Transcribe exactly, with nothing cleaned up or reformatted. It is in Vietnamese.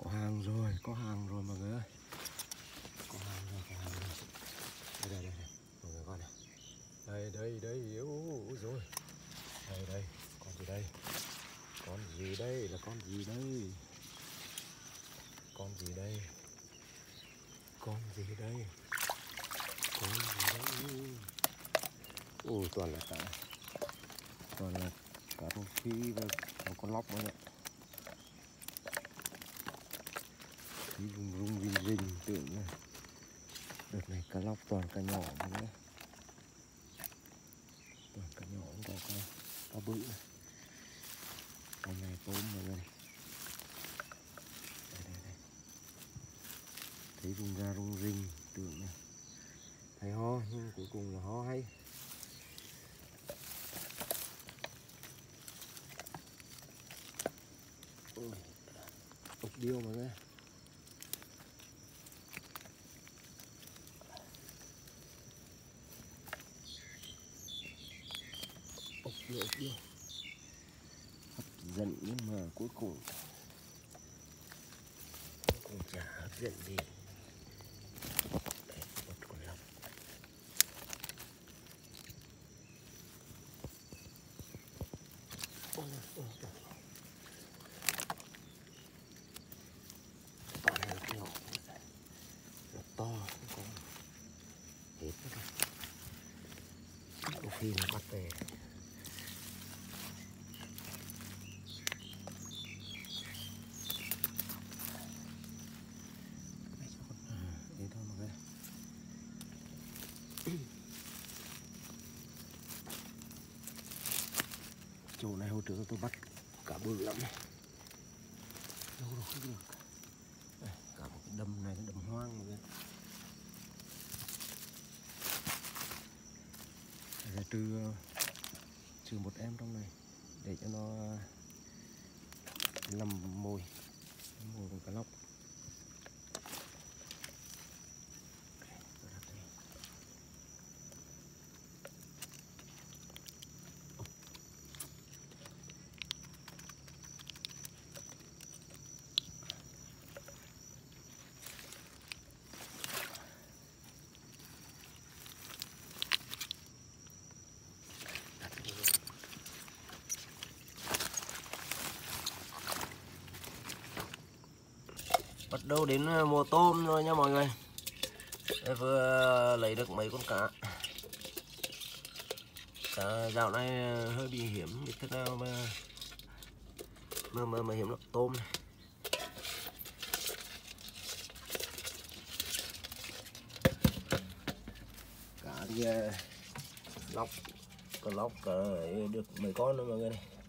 Có hàng rồi, có hàng rồi mọi người ơi. Có hàng rồi, có hàng rồi. Đây, đây, đây, đây. Mọi người coi này. Đây, đây, đây. Ôi rồi. Đây, đây. Con gì đây? Con gì đây? Là con gì đây? Con gì đây? Con gì đây? Con gì đây? Ôi, toàn là cá. Toàn là cá rô phi và một con lóc nữa. Tí rung rung rinh rinh tưởng này. Đợt này cá lóc toàn cá nhỏ nữa. Toàn cá nhỏ cũng có cá, cá bự này. Con này tôm mọi người này. Đây đây đây. Thấy rung ra rung rinh tưởng này. Thấy ho nhưng cuối cùng là ho hay. Ôi, ốc điêu mọi người. Ốc điêu, ốc điêu. Hấp dẫn nhưng mà cuối cùng cũng chả hấp dẫn gì. Đây, một con lóc. Ôi, ôi, ôi. Con này là kiểu nó to, nó có hết nữa rồi. Có khi nó bắt về. Đấy thôi mọi người. Chỗ này hồi trước tôi bắt cả bự lắm này. Đâu rồi không được. Đây, cả một cái đầm này, cái đầm hoang mọi người. Đây, trừ trừ một em trong này để cho nó làm mồi, mồi con cá lóc. Bắt đầu đến mùa tôm rồi nha mọi người. Đây vừa lấy được mấy con cá. Cá dạo này hơi bị hiếm, biết thế nào mà mà mà, mà hiếm lắm tôm này. Cá thì lóc, con lóc cả được mấy con nữa mọi người này.